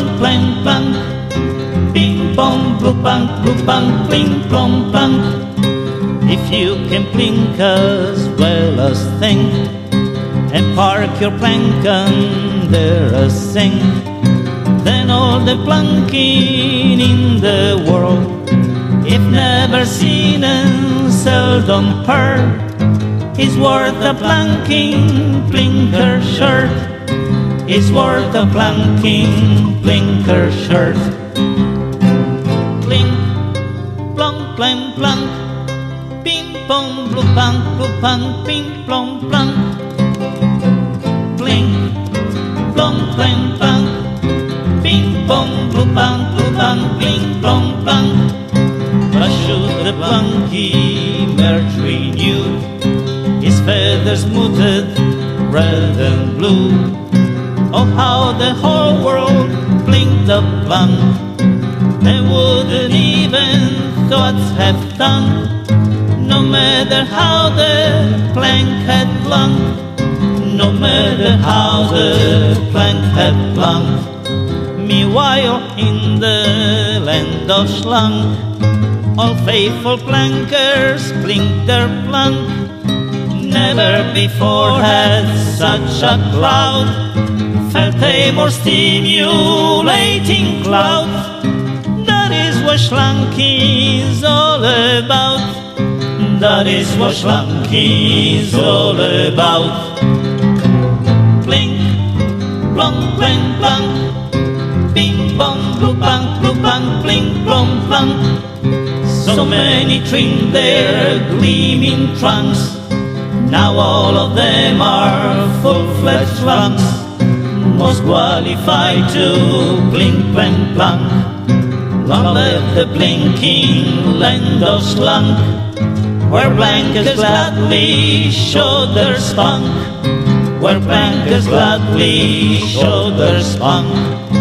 plank, plunk. Ping pong, blue punk, plink, plong, plunk. If you can plink as well as think, and park your plank under a sink, then all the plunking in the world, if never seen and seldom heard, is worth a plunking plinker shirt, is worth a plunking plinker shirt. Plink, plonk, plank, plunk. Ping pong, blue punk, ping plong, plunk. Plink, plonk, plank, plunk. Ping pong, blue punk, ping plong, plunk. But should the plunky emerge renewed, his feathers smoothed red and blue, oh how the whole world blinked the plunk, they wouldn't even thoughts have done. No matter how the plank had plunked, no matter how the plank had plunked. Meanwhile in the land of slunk, all faithful plankers blinked their plunk. Never before had such a cloud felt a more stimulating cloud. That is what slunking is all about. That is what slunking is all about. Plink, plonk, plank, plunk. Ping pong, blue punk, plink, plong, plunk. So many trimmed their gleaming trunks, now all of them are full-fledged slunks, most qualified to plink, plank, plunk. Long live the blinking land of slunk, where plankers gladly show their spunk, where plankers gladly show their spunk.